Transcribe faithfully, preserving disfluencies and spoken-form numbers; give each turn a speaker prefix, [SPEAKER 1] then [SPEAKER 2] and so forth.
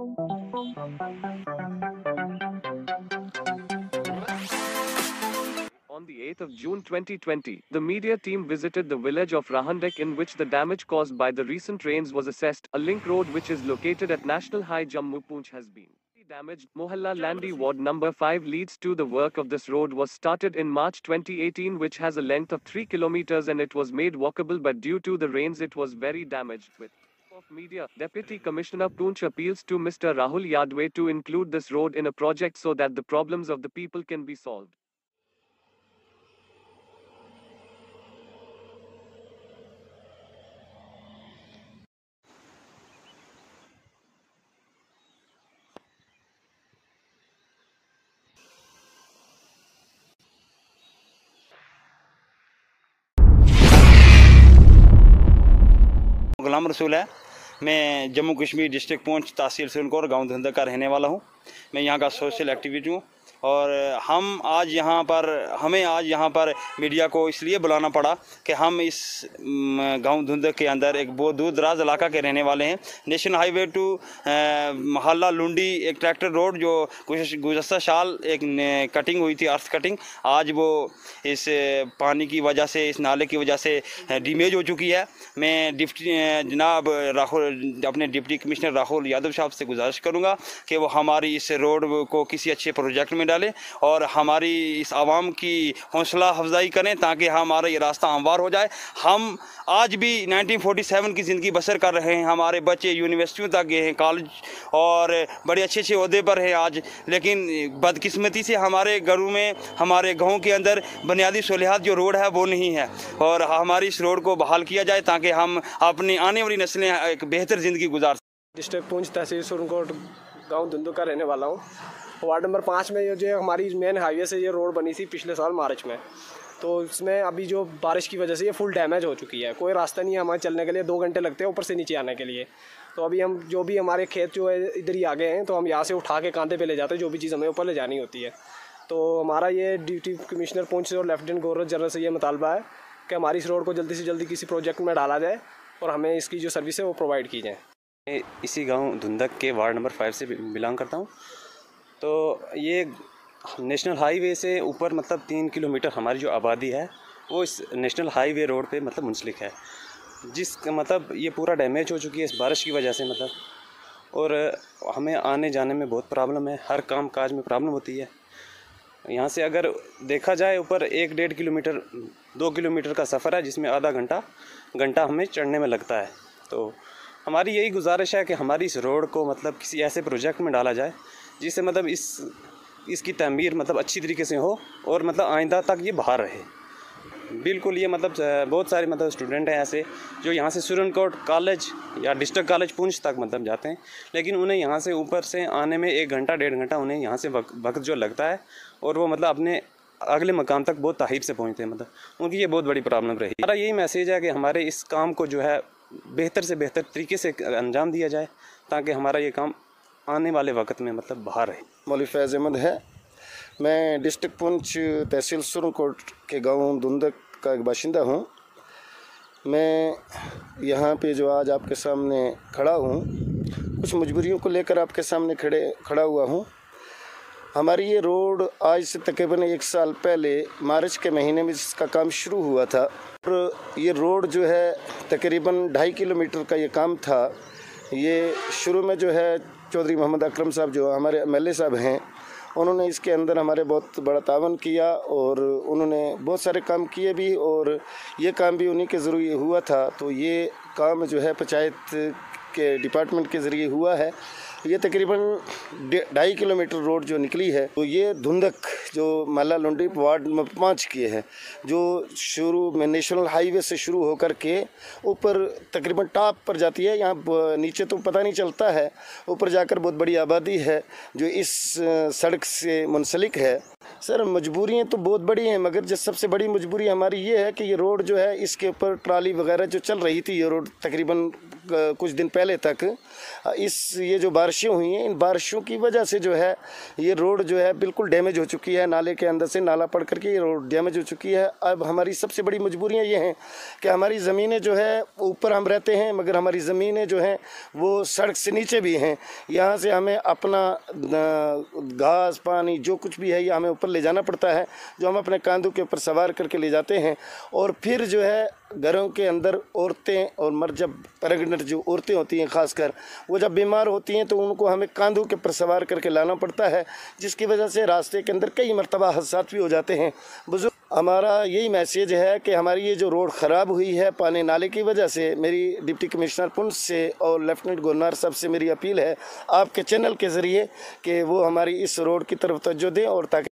[SPEAKER 1] On the eighth of June twenty twenty, the media team visited the village of Rahandek in which the damage caused by the recent rains was assessed. A link road which is located at National High Jammu Poonch has been damaged. Mohalla Landi Ward number five leads to the work of this road was started in March twenty eighteen, which has a length of three kilometers and it was made walkable, but due to the rains it was very damaged. With of media, Deputy Commissioner Poonch appeals to Mister Rahul Yadwe to include this road in a project so that the problems of the people can be solved.
[SPEAKER 2] Ghulam Rasool है। मैं Jammu Kashmir district पूंछ तहसील सुरनकोट गांव धुंधा का रहने वाला हूं। मैं यहां का सोशल एक्टिविटी हूं और हम आज यहां पर हमें आज यहां पर मीडिया को इसलिए बुलाना पड़ा कि हम इस गांव धुंध के अंदर एक बहुत दूर दराज इलाका के रहने वाले हैं। नेशनल हाईवे टू मोहल्ला लुंडी एक ट्रैक्टर रोड जो गुज़श्ता साल एक कटिंग हुई थी, अर्थ कटिंग, आज वो इस पानी की वजह से, इस नाले की वजह से डैमेज हो चुकी है। मैं डिप्टी जनाब राहुल अपने डिप्टी कमिश्नर राहुल यादव साहब से गुजारिश करूँगा कि वो हमारी इस रोड को किसी अच्छे प्रोजेक्ट में डालें और हमारी इस आवाम की हौसला अफजाई करें ताकि हमारा ये रास्ता हमवार हो जाए। हम आज भी नाइनटीन फोर्टी सेवन की ज़िंदगी बसर कर रहे हैं। हमारे बच्चे यूनिवर्सिटियों तक गए हैं, कॉलेज और बड़े अच्छे अच्छे ओहदे पर हैं आज, लेकिन बदकिस्मती से हमारे घरों में, हमारे गाँव के अंदर बुनियादी सहूलियात जो रोड है वो नहीं है और हमारी इस रोड को बहाल किया जाए ताकि हम अपनी आने वाली नस्लें एक बेहतर ज़िंदगी गुजार सकें।
[SPEAKER 3] डिस्ट्रिक्ट पूंछ तहसील सुरनकोट गाँव धुंधु का रहने वाला हूँ। वार्ड नंबर पाँच में ये जो हमारी मेन हाईवे से ये रोड बनी थी पिछले साल मार्च में, तो इसमें अभी जो बारिश की वजह से ये फुल डैमेज हो चुकी है। कोई रास्ता नहीं है हमारे चलने के लिए, दो घंटे लगते हैं ऊपर से नीचे आने के लिए। तो अभी हम जो भी हमारे खेत जो है इधर ही आ गए हैं, तो हम यहाँ से उठा के कांधे पे ले जाते हैं जो भी चीज़ हमें ऊपर ले जानी होती है। तो हमारा ये डिप्टी कमिश्नर पूंछ से और लेफ्टिनेंट गवर्नर जनरल से ये मुतालबा है कि हमारी इस रोड को जल्दी से जल्दी किसी प्रोजेक्ट में डाला जाए और हमें इसकी जो सर्विस है वो प्रोवाइड की जाए।
[SPEAKER 4] मैं इसी गांव धुंधक के वार्ड नंबर फाइव से बिलोंग करता हूं। तो ये नेशनल हाईवे से ऊपर मतलब तीन किलोमीटर हमारी जो आबादी है वो इस नेशनल हाईवे रोड पे मतलब मुंसलिक है, जिस मतलब ये पूरा डैमेज हो चुकी है इस बारिश की वजह से मतलब, और हमें आने जाने में बहुत प्रॉब्लम है, हर काम काज में प्रॉब्लम होती है। यहाँ से अगर देखा जाए ऊपर एक डेढ़ किलोमीटर दो किलोमीटर का सफ़र है जिसमें आधा घंटा घंटा हमें चढ़ने में लगता है। तो हमारी यही गुजारिश है कि हमारी इस रोड को मतलब किसी ऐसे प्रोजेक्ट में डाला जाए जिससे मतलब इस इसकी तमीर मतलब अच्छी तरीके से हो और मतलब आइंदा तक ये बाहर रहे। बिल्कुल ये मतलब बहुत सारे मतलब स्टूडेंट हैं ऐसे जो यहाँ से सुरनकोट कॉलेज या डिस्ट्रिक्ट कॉलेज पूंछ तक मतलब जाते हैं, लेकिन उन्हें यहाँ से ऊपर से आने में एक घंटा डेढ़ घंटा उन्हें यहाँ से वक्त जो लगता है और वो मतलब अपने अगले मकाम तक बहुत ताहीब से पहुँचते हैं। मतलब उनकी ये बहुत बड़ी प्रॉब्लम रही। हमारा यही मैसेज है कि हमारे इस काम को जो है बेहतर से बेहतर तरीके से अंजाम दिया जाए ताकि हमारा ये काम आने वाले वक्त में मतलब बाहर रहे।
[SPEAKER 5] मौलवी फैज़ अहमद है। मैं डिस्ट्रिक्ट पूंछ तहसील सुरनकोट के गांव धुंधक का एक बाशिंदा हूं। मैं यहां पे जो आज आपके सामने खड़ा हूं, कुछ मजबूरियों को लेकर आपके सामने खड़े खड़ा हुआ हूं। हमारी ये रोड आज से तकरीबन एक साल पहले मार्च के महीने में इसका काम शुरू हुआ था और ये रोड जो है तकरीबन ढाई किलोमीटर का ये काम था। ये शुरू में जो है चौधरी मोहम्मद अकरम साहब जो हमारे एम एल ए साहब हैं, उन्होंने इसके अंदर हमारे बहुत बड़ा तावन किया और उन्होंने बहुत सारे काम किए भी और ये काम भी उन्हीं के ज़रिए हुआ था। तो ये काम जो है पंचायत के डिपार्टमेंट के ज़रिए हुआ है। ये तकरीबन ढाई किलोमीटर रोड जो निकली है, तो ये धुंधक जो मोहल्ला लुंडी वार्ड नंबर पाँच की है, जो शुरू में नेशनल हाईवे से शुरू होकर के ऊपर तकरीबन टॉप पर जाती है। यहाँ नीचे तो पता नहीं चलता है, ऊपर जाकर बहुत बड़ी आबादी है जो इस सड़क से मुंसलिक है। सर मजबूरियाँ तो बहुत बड़ी हैं, मगर जो सबसे बड़ी मजबूरी हमारी ये है कि ये रोड जो है इसके ऊपर ट्राली वगैरह जो चल रही थी, ये रोड तकरीबन कुछ दिन पहले तक इस ये जो बारिशें हुई हैं, इन बारिशों की वजह से जो है ये रोड जो है बिल्कुल डैमेज हो चुकी है। नाले के अंदर से नाला पड़ करके ये रोड डैमेज हो चुकी है। अब हमारी सबसे बड़ी मजबूरियाँ ये हैं कि हमारी ज़मीनें जो है ऊपर हम रहते हैं, मगर हमारी ज़मीनें जो हैं वो सड़क से नीचे भी हैं। यहाँ से हमें अपना घास पानी जो कुछ भी है ये हमें ऊपर ले जाना पड़ता है, जो हम अपने कांधों के ऊपर सवार करके ले जाते हैं। और फिर जो है घरों के अंदर औरतें और मर जब प्रेग्नेंट जो औरतें होती हैं ख़ासकर, वो जब बीमार होती हैं तो उनको हमें कांधों के ऊपर सवार करके लाना पड़ता है, जिसकी वजह से रास्ते के अंदर कई मरतबा हादसात भी हो जाते हैं। बुजुर्ग हमारा यही मैसेज है कि हमारी ये जो रोड ख़राब हुई है पानी नाले की वजह से, मेरी डिप्टी कमिश्नर पुंछ से और लेफ्टिनेंट गवर्नर साहब से मेरी अपील है आपके चैनल के ज़रिए कि वो हमारी इस रोड की तरफ तवज्जो दें और ताकि